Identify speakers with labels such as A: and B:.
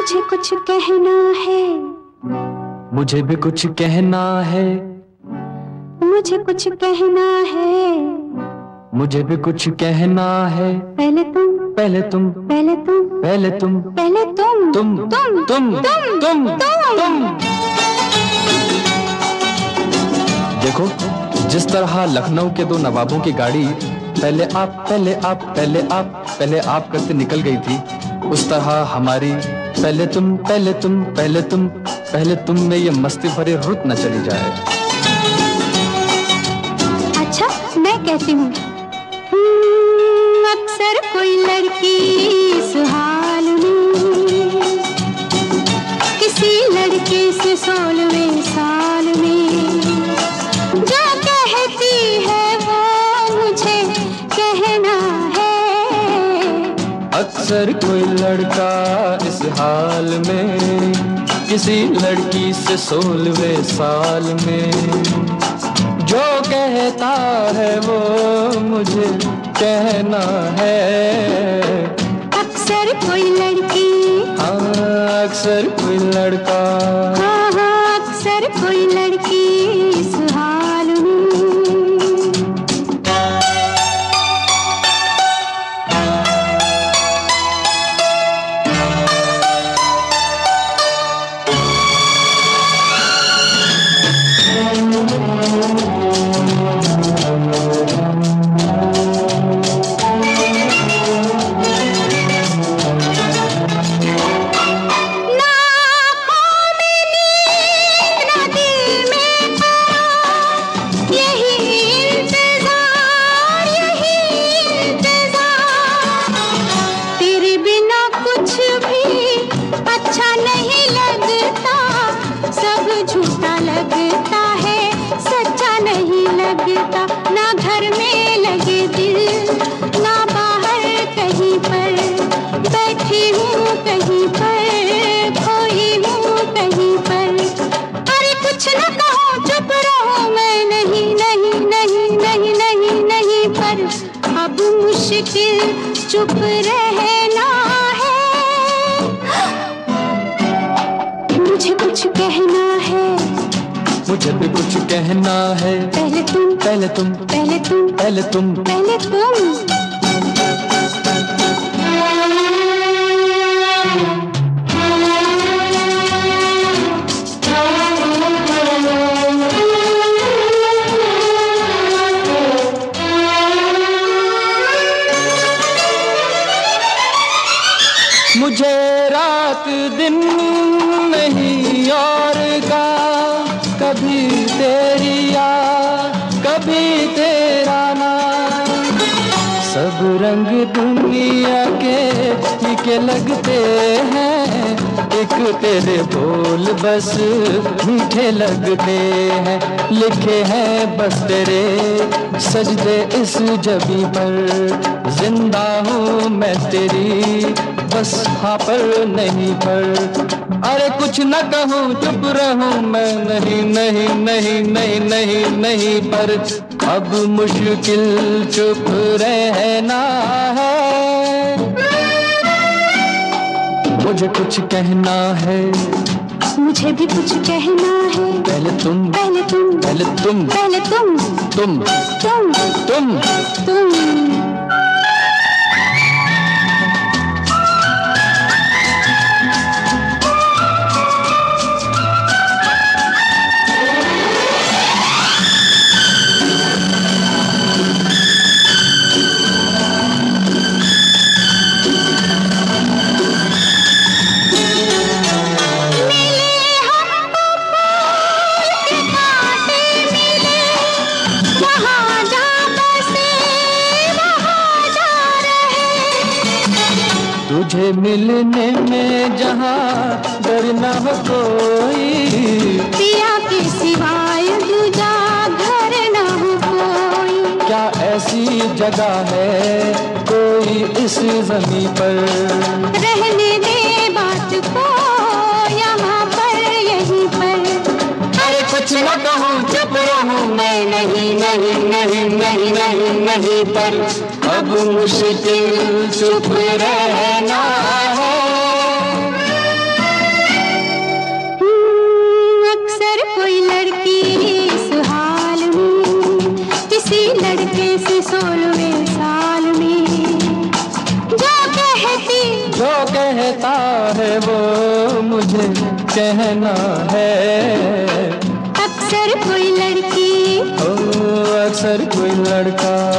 A: मुझे कुछ कहना है,
B: मुझे भी कुछ कहना है,
A: मुझे कुछ कहना है,
B: मुझे भी कुछ कहना है।
A: पहले तुम,
B: पहले तुम,
A: पहले तुम,
B: पहले तुम,
A: पहले तुम,
B: तुम,
A: तुम,
B: तुम, तुम, तुम। देखो जिस तरह लखनऊ के दो नवाबों की गाड़ी पहले आप, पहले आप, पहले आप, पहले आप करते निकल गई थी, उस तरह हमारी पहले तुम, पहले तुम, पहले तुम, पहले तुम में ये मस्ती भरी रुत न चली जाए।
A: अच्छा मैं कहती हूँ, अक्सर कोई लड़की इस हाल में किसी लड़के से 16वें साल में जो कहती है वो मुझे कहना है।
B: अक्सर कोई लड़का इस हाल में किसी लड़की से 16वें साल में जो कहता है वो मुझे कहना है।
A: अक्सर कोई लड़की,
B: हाँ अक्सर कोई लड़का,
A: हाँ हाँ अक्सर कोई लड़की इस हाल में। लगता है सच्चा नहीं लगता, ना घर में लगे दिल ना बाहर कहीं पर, बैठी हूँ कहीं पर खोई हूँ कहीं पर। अरे कुछ न कहो चुप रहो मैं नहीं नहीं नहीं नहीं नहीं नहीं पर अब मुश्किल चुप रहना है। मुझे कुछ कहना है,
B: मुझे भी कुछ कहना है।
A: पहले तुम,
B: पहले तुम,
A: पहले तुम,
B: पहले तुम,
A: पहले तुम।
B: मुझे रात दिन नहीं और का, कभी तेरी याद कभी तेरा नाम, सब रंग दुनिया के लगते हैं, एक तेरे बोल बस मीठे लगते हैं, लिखे हैं बस तेरे सजदे इस जबी पर, जिंदा हूँ मैं तेरी बस हाँ पर नहीं पर। अरे कुछ न कहूँ चुप रहूँ मैं नहीं नहीं नहीं नहीं नहीं नहीं पर अब मुश्किल चुप रहना है। मुझे कुछ कहना है,
A: मुझे भी कुछ कहना है।
B: पहले तुम,
A: पहले तुम,
B: पहले तुम,
A: पहले तुम,
B: तुम,
A: तुम,
B: तुम,
A: तुम।
B: तुझे मिलने में जहाँ डर न हो कोई,
A: पिया के सिवाय दूजा घर न हो कोई।
B: क्या ऐसी जगह है कोई इस ज़मीं पर,
A: रहने दे बात को यहाँ पर यहीं पर।
B: अरे कुछ न कहूँ चुप रहूँ मैं नहीं नहीं नहीं नहीं नहीं नहीं पर अब मुश्किल चुप रहना है। जो कहता है वो मुझे कहना है।
A: अक्सर कोई लड़की
B: ओ अक्सर कोई लड़का